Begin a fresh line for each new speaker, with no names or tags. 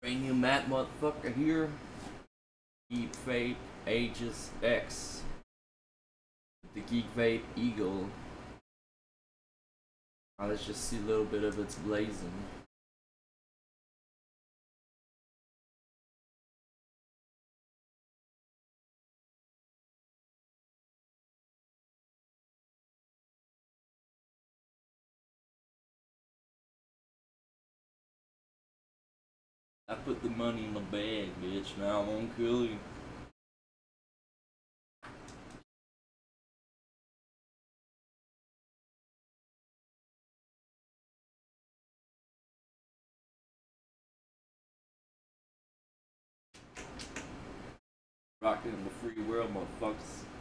Brand new Matt motherfucker here. Geek Vape Aegis X. The Geek Vape Eagle. Now let's just see a little bit of its blazing. I put the money in my bag, bitch. Now I won't kill you. Rocking in the free world, motherfuckers.